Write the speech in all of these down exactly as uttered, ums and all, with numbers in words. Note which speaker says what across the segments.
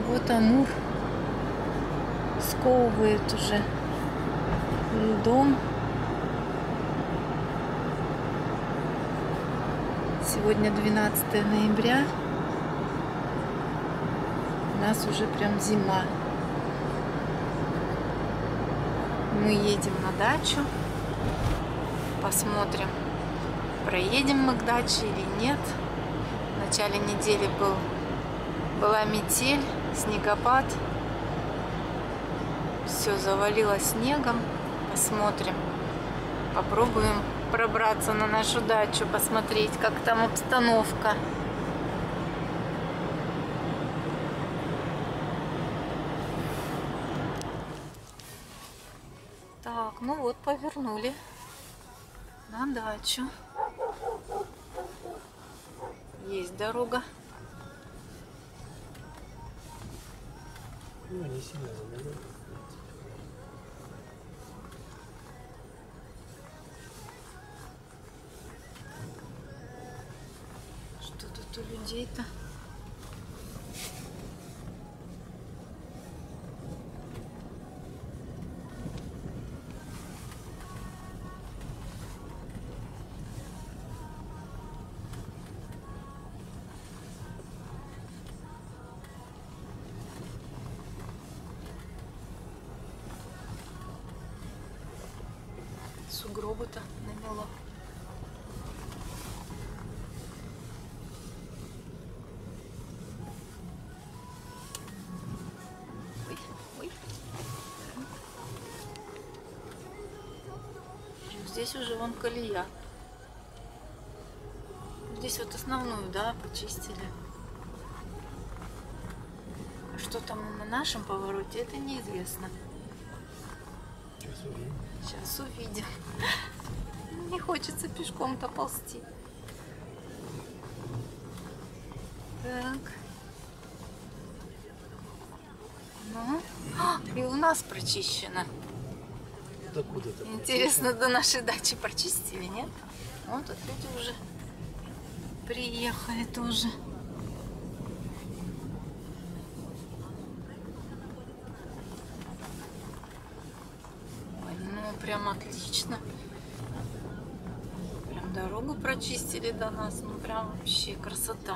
Speaker 1: Вот Амур сковывает уже льдом. Сегодня двенадцатое ноября. У нас уже прям зима. Мы едем на дачу. Посмотрим, проедем мы к даче или нет. В начале недели был, была метель, снегопад. Все завалило снегом. Посмотрим. Попробуем пробраться на нашу дачу, посмотреть, как там обстановка. Так, ну вот, повернули на дачу. Есть дорога.
Speaker 2: Ну, не сильно замерзла.
Speaker 1: Что тут у людей-то? Сугробы-то намело. Ой, ой. Здесь уже вон колея. Здесь вот основную, да, почистили. А что там на нашем повороте, это неизвестно.
Speaker 2: Сейчас увидим.
Speaker 1: Сейчас увидим. Не хочется пешком-то ползти. Так. Ну. А, и у нас прочищено.
Speaker 2: Докуда-то.
Speaker 1: Интересно, до нашей дачи прочистили, нет? Вот тут люди уже приехали тоже. Ой, ну прям отлично. Прям дорогу прочистили до нас. Ну прям вообще красота.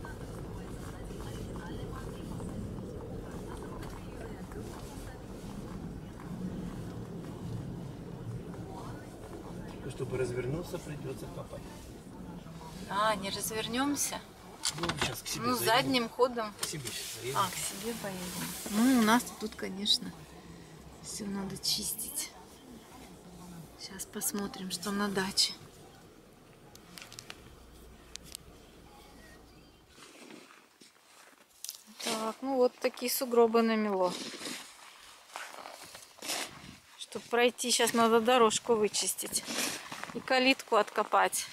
Speaker 2: Чтобы развернуться, придется копать.
Speaker 1: А, не развернемся?
Speaker 2: Ну, сейчас к себе
Speaker 1: Ну,
Speaker 2: заедем.
Speaker 1: задним ходом.
Speaker 2: К себе сейчас заедем.
Speaker 1: А, к себе поедем. Ну, у нас тут, конечно, все надо чистить. Сейчас посмотрим, что на даче. Так, ну вот такие сугробы намело. Чтобы пройти, сейчас надо дорожку вычистить. И калитку откопать.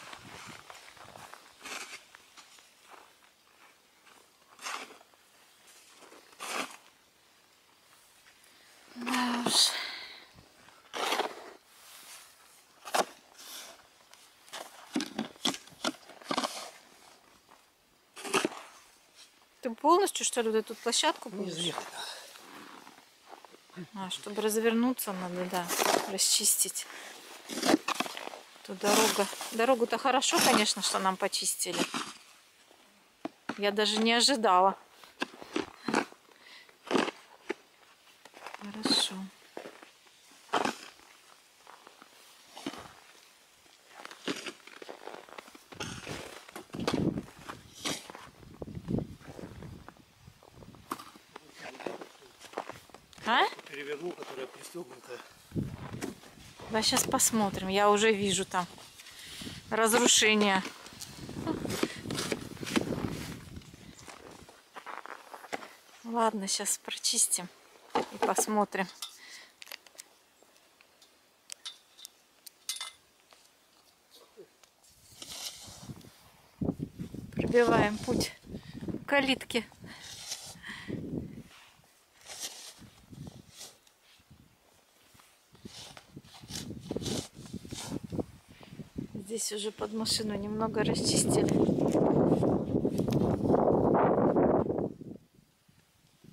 Speaker 1: Да уж. Ты полностью, что ли, вот эту площадку
Speaker 2: Не
Speaker 1: будешь?
Speaker 2: заехать.
Speaker 1: А, чтобы развернуться надо, да, расчистить. Тут дорога. Дорогу-то хорошо, конечно, что нам почистили. Я даже не ожидала. Хорошо. А?
Speaker 2: Перевернул, которая пристегнута.
Speaker 1: Да, сейчас посмотрим. Я уже вижу там разрушение. Ладно, сейчас прочистим и посмотрим. Пробиваем путь к калитке. Здесь уже под машину немного расчистили.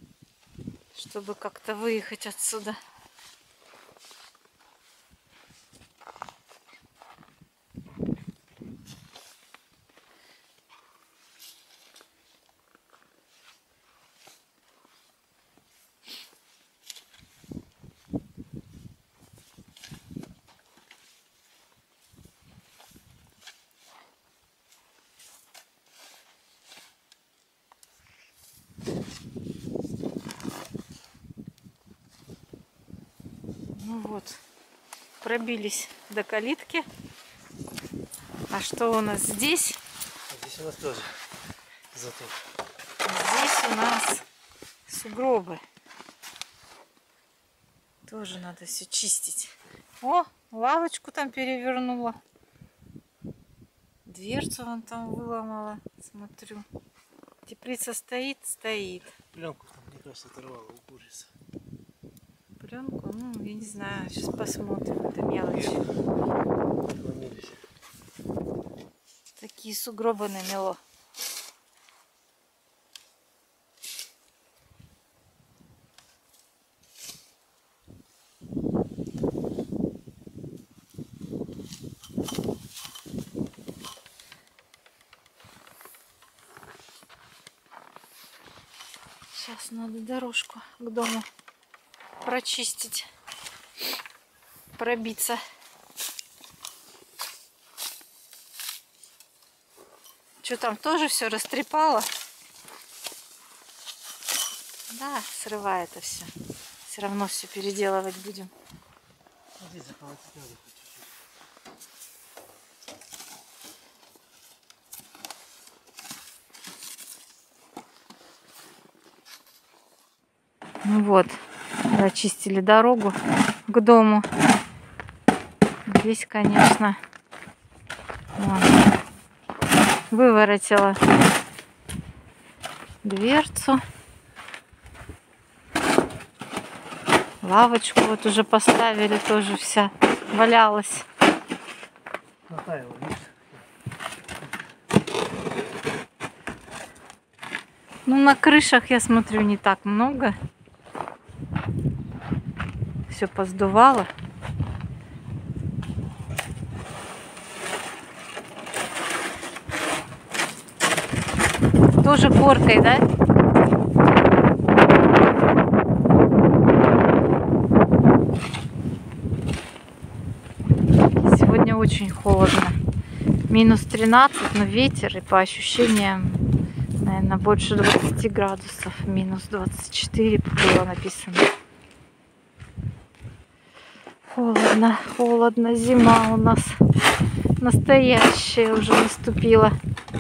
Speaker 1: чтобы как-то выехать отсюда. Ну вот, пробились до калитки. А что у нас здесь?
Speaker 2: Здесь у нас тоже затор.
Speaker 1: Здесь у нас сугробы. Тоже надо все чистить. О, лавочку там перевернула. Дверцу вон там выломала. Смотрю. Теплица стоит, стоит.
Speaker 2: Пленку там, мне кажется, оторвала у курицы.
Speaker 1: Пленку, ну, я не знаю, сейчас посмотрим, это мелочь.
Speaker 2: Ломились.
Speaker 1: Такие сугробы намело. Сейчас надо дорожку к дому прочистить, пробиться. Что там, тоже все растрепало? Да, срывает это все. Все равно все переделывать будем.
Speaker 2: Здесь заколотить надо хоть чуть-чуть.
Speaker 1: Ну вот, очистили дорогу к дому. Здесь, конечно, вон, выворотила дверцу. Лавочку вот уже поставили, тоже вся валялась.
Speaker 2: Натаяло, видишь?
Speaker 1: Ну, на крышах, я смотрю, не так много. Все поздувало. Тоже коркой, да? Сегодня очень холодно. Минус тринадцать, но ветер, и по ощущениям, наверное, больше двадцати градусов. Минус двадцать четыре было написано. Холодно, холодно. Зима у нас настоящая уже наступила.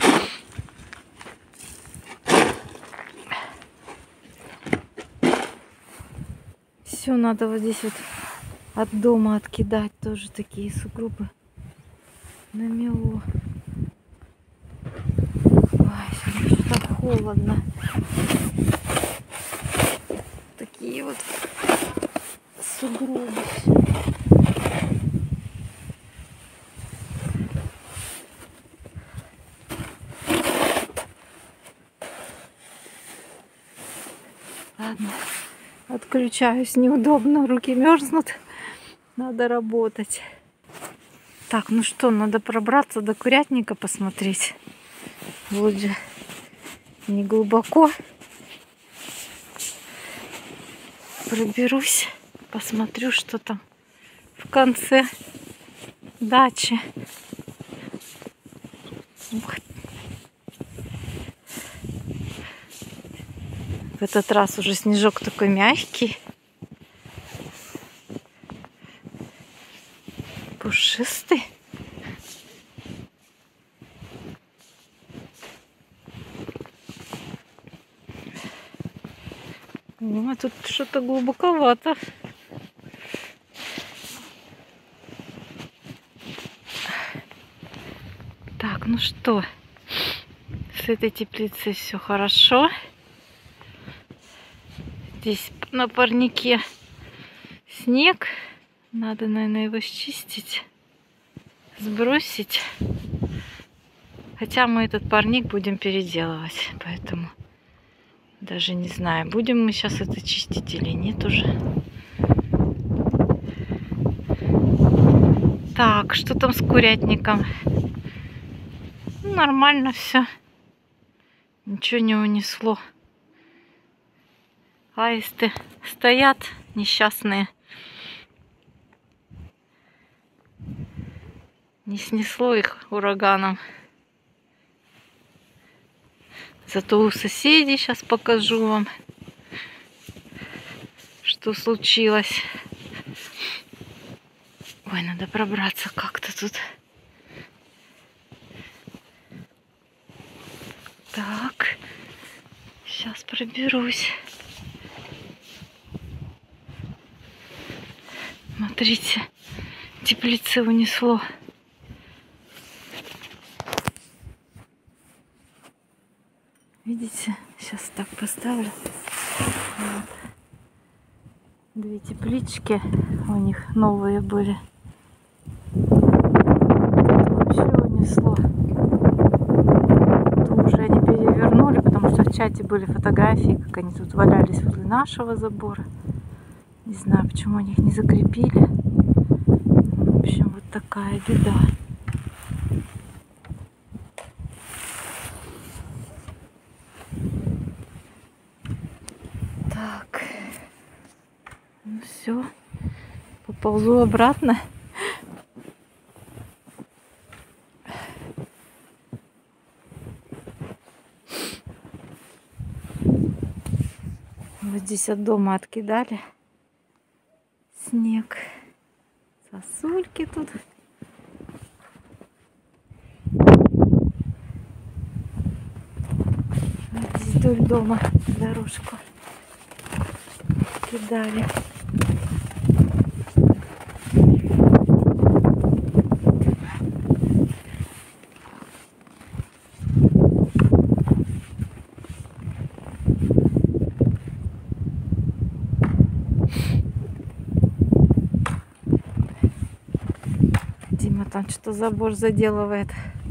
Speaker 1: Все надо вот здесь вот от дома откидать. Тоже такие сугробы намело. Ой, сегодня что-то холодно. Такие вот сугробы. Ладно, отключаюсь, неудобно, руки мерзнут, надо работать. Так, ну что, надо пробраться до курятника, посмотреть. Вроде не глубоко. Проберусь, посмотрю, что там в конце дачи. Ух. В этот раз уже снежок такой мягкий, пушистый. Ну, а тут что-то глубоковато. Так, ну что, с этой теплицей все хорошо. Здесь на парнике снег. Надо, наверное, его счистить, сбросить. Хотя мы этот парник будем переделывать, поэтому Даже не знаю, будем мы сейчас это чистить или нет уже. Так, что там с курятником? Ну, нормально все. Ничего не унесло. Аисты стоят несчастные. Не снесло их ураганом. Зато у соседей сейчас покажу вам, что случилось. Ой, надо пробраться как-то тут. Так, сейчас проберусь. Смотрите, теплицы унесло. Видите, сейчас так поставлю. Вот. Две теплички у них новые были. Тут вообще унесло. Тут уже они перевернули, потому что в чате были фотографии, как они тут валялись возле нашего забора. Не знаю, почему они их не закрепили. В общем, вот такая беда. Так, ну все, поползу обратно. Вот здесь от дома откидали снег, сосульки тут. Вот здесь вдоль дома дорожку кидали. Дима там что-то забор заделывает.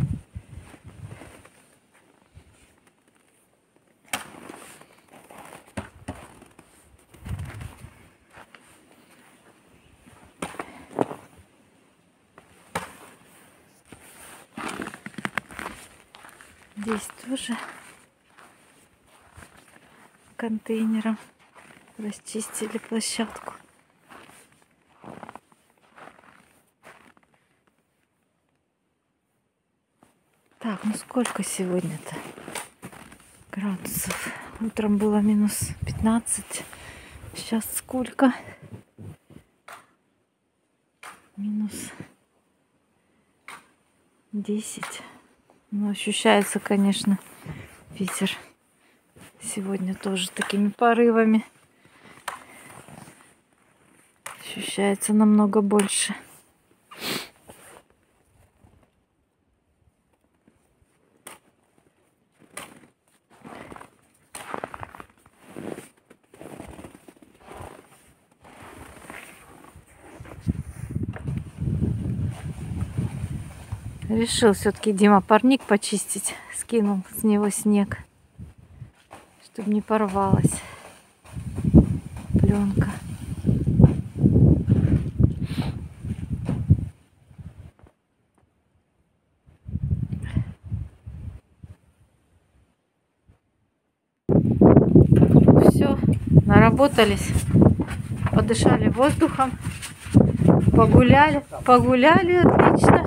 Speaker 1: Здесь тоже контейнером расчистили площадку. Так, ну сколько сегодня-то градусов? Утром было минус пятнадцать. Сейчас сколько? Минус десять. Ну, ощущается, конечно, ветер сегодня тоже такими порывами. Ощущается намного больше. Решил все-таки Дима парник почистить. Скинул с него снег, чтобы не порвалась пленка. Все, наработались, подышали воздухом, погуляли, погуляли отлично.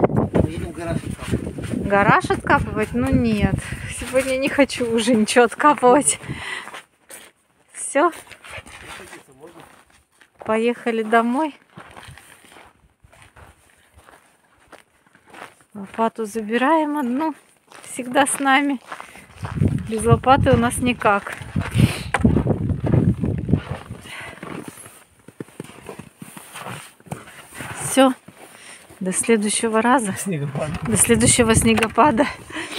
Speaker 1: Гараж откапывать? Ну нет. Сегодня не хочу уже ничего откапывать. Все. Поехали домой. Лопату забираем одну. Всегда с нами. Без лопаты у нас никак. Все. До следующего раза.
Speaker 2: Снегопад.
Speaker 1: До следующего снегопада.